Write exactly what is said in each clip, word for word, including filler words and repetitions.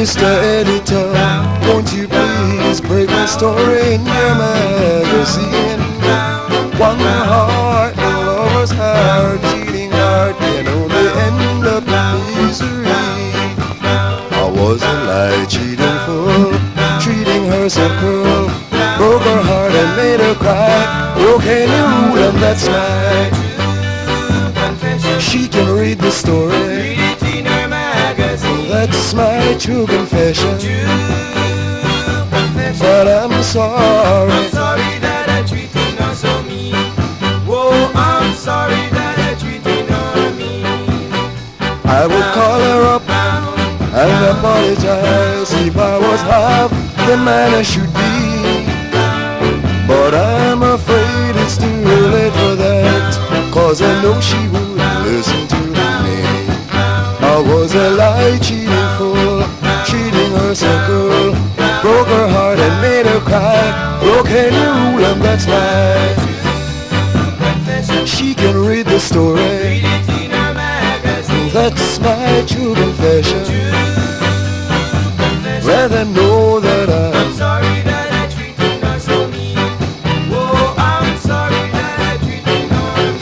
Mister Editor, won't you please break my story in your magazine? One heart, a lover's heart, cheating heart can only end up in misery. I was a lie, cheating fool, treating her so cruel, broke her heart and made her cry. Oh, can you rule and that's right. She can read the story, that's my true confession. But I'm sorry, I'm sorry that I treated her so mean. Oh, I'm sorry that I treated her mean. I would call her up and apologize if I was half the man I should be. But I'm afraid it's too late for that, cause I know she would listen to me. I was a lie, cheating fool, treating her so cruel, broke her heart and made her cry. Oh, can you rule and that's right. She can read the story, that's my true confession. Let them know that I'm sorry that I treated her so mean. Oh, I'm sorry that I treated her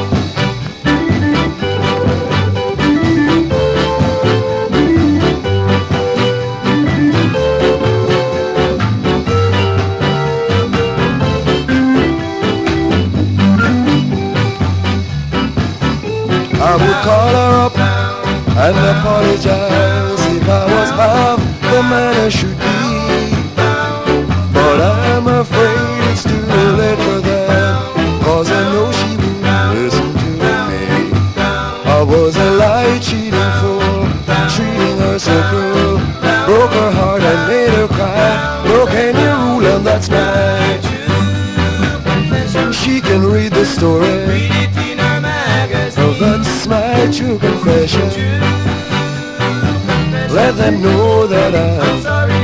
I would call her up and apologize if I was half the man I should be. But I'm afraid it's too late for that, cause I know she won't listen to me. I was a lie, cheating fool, treating her so cruel, broke her heart and made her cry. Oh, can you rule and that's right. She can read the story, oh, that's my true confession. Let them know that I'm sorry